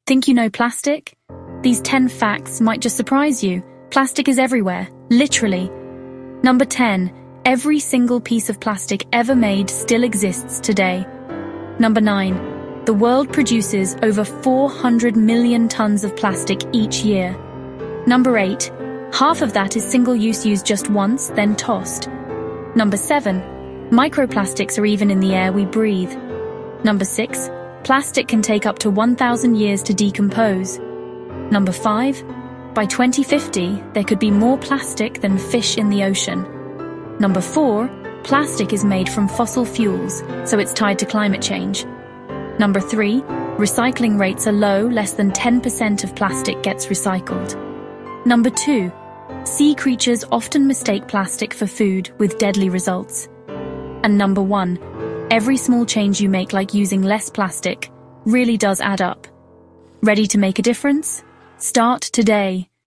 Think you know plastic? These 10 facts might just surprise you. Plastic is everywhere, literally. Number 10. Every single piece of plastic ever made still exists today. Number 9. The world produces over 400 million tons of plastic each year. Number 8. Half of that is single-use, used just once, then tossed. Number 7. Microplastics are even in the air we breathe. Number 6. Plastic can take up to 1,000 years to decompose. Number 5. By 2050, there could be more plastic than fish in the ocean. Number 4. Plastic is made from fossil fuels, so it's tied to climate change. Number 3. Recycling rates are low, less than 10% of plastic gets recycled. Number 2. Sea creatures often mistake plastic for food, with deadly results. And number 1. Every small change you make, like using less plastic, really does add up. Ready to make a difference? Start today.